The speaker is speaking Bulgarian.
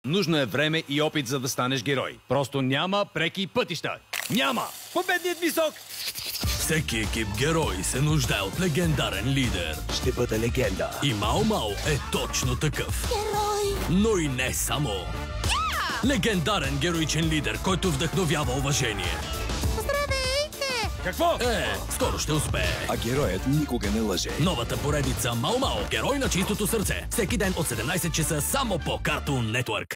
Нужно е време и опит, за да станеш герой. Просто няма преки пътища. Няма! Победният ми сок! Всеки екип герой се нуждае от легендарен лидер. Ще бъда легенда. И Мао Мао е точно такъв. Герой! Но и не само. Легендарен героичен лидер, който вдъхновява уважение. Здравейте! Какво? Скоро ще успее. А героят никога не лъже. Новата поредица Мао Мао, герой на чистото сърце. Всеки ден от 17 часа само по Cartoon Network.